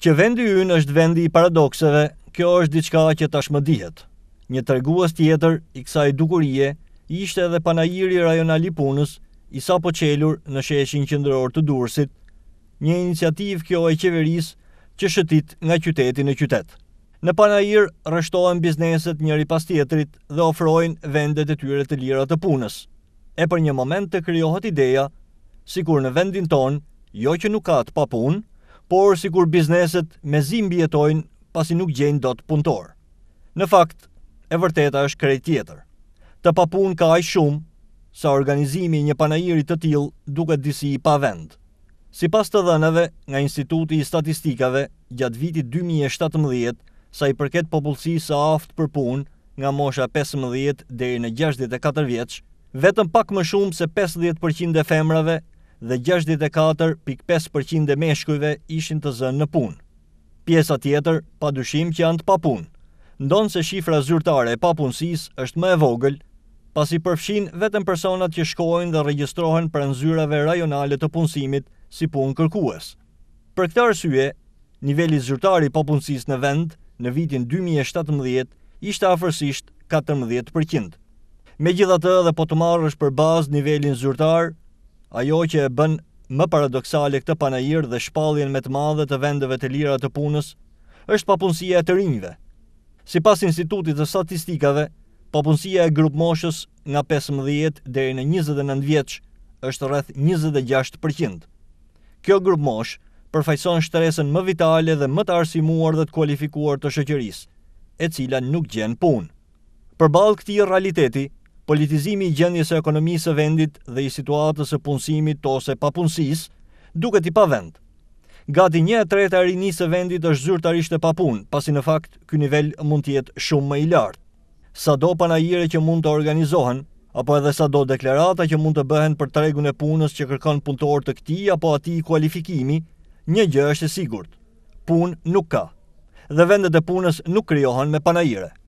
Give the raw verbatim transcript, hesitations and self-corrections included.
Që vendi ynë është vendi i paradokseve, kjo është diçka që tashmë dihet. Një tregues tjetër i kësaj dukurie ishte edhe panajiri rajonal i punës, i sapo qelur në sheshin qendror të Durrësit, një iniciativë kjo e qeverisë që shëtit nga qyteti në qytet. Në panajir rreshtohen bizneset njëri pas tjetrit dhe ofrojnë vendet e tyre të lira të punës. E për një moment të krijohet ideja, sikur në vendin ton, jo që nuk ka të papunë, por sikur bizneset mezi mbijetojnë pasi nuk gjejnë dot punëtor. Në fakt, e vërteta është krejt tjetër. Të papunë ka aq shumë sa organizimi i një panajiri të tillë duket disi i pavend. Sipas të dhënave nga Instituti i Statistikave, gjatë vitit dy mijë e shtatëmbëdhjetë, sa i përket popullsisë së aftë për punë nga mosha pesëmbëdhjetë deri në gjashtëdhjetë e katër vjeç, vetëm pak më shumë se pesëdhjetë përqind e femrave dhe gjashtëdhjetë e katër pikë pesë përqind e meshkujve ishin të zënë në punë. Pjesa tjetër, padyshim që janë të papunë. Ndonë se shifra zyrtare e papunësisë është më e vogël, pasi përfshin vetëm personat që shkojnë dhe regjistrohen pranë zyrave rajonale të punësimit si punë kërkues. Për këtë arsye, niveli zyrtar i papunësisë në vend në vitin dy mijë e shtatëmbëdhjetë ishte afërsisht katërmbëdhjetë përqind. Megjithatë, dhe po të marrësh për bazë nivelin zyrtar, ajo që e bën më paradoksale këtë panajir dhe shpalljen më të madhe të vendeve të lira të punës, është papunësia e të rinjve. Sipas Institutit të Statistikave, papunësia e grup moshës nga pesëmbëdhjetë deri në njëzet e nëntë vjeç është rreth njëzet e gjashtë përqind. Kjo grup moshë përfaqëson shtresën më vitale dhe më të arsimuar dhe të kualifikuar të shoqërisë, e cila nuk gjen punë. Përballë këtij realiteti, politizimi i gjendjes së ekonomisë së vendit dhe i situatës së punësimit ose papunësisë duket i pavend. Gati një e treta e rinisë së vendit është zyrtarisht e papunë, pasi në fakt ky nivel mund të jetë shumë më i lartë. Sado panajire që mund të organizohen, apo edhe sado deklarata që mund të bëhen për tregun e punës që kërkon punëtor të këtij apo atij kualifikimi, një gjë është e sigurt: punë nuk ka. Dhe vendet e punës nuk krijohen me panajire.